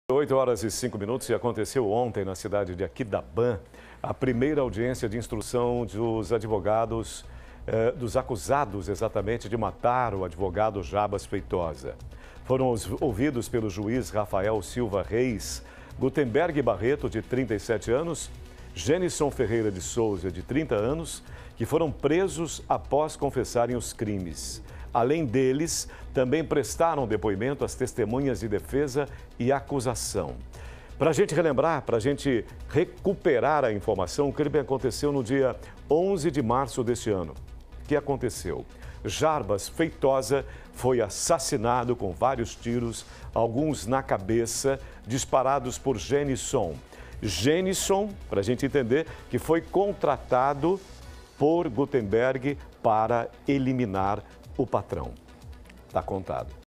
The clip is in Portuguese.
8h05 e aconteceu ontem na cidade de Aquidauã a primeira audiência de instrução dos advogados, dos acusados exatamente de matar o advogado Jarbas Feitosa. Foram ouvidos pelo juiz Rafael Silva Reis, Gutenberg Barreto, de 37 anos, Genison Ferreira de Souza, de 30 anos, que foram presos após confessarem os crimes. Além deles, também prestaram depoimento as testemunhas de defesa e acusação. Para a gente relembrar, para a gente recuperar a informação, o crime aconteceu no dia 11 de março deste ano. O que aconteceu? Jarbas Feitosa foi assassinado com vários tiros, alguns na cabeça, disparados por Genison. Genison, para a gente entender, que foi contratado por Gutenberg para eliminar o patrão. Está contado.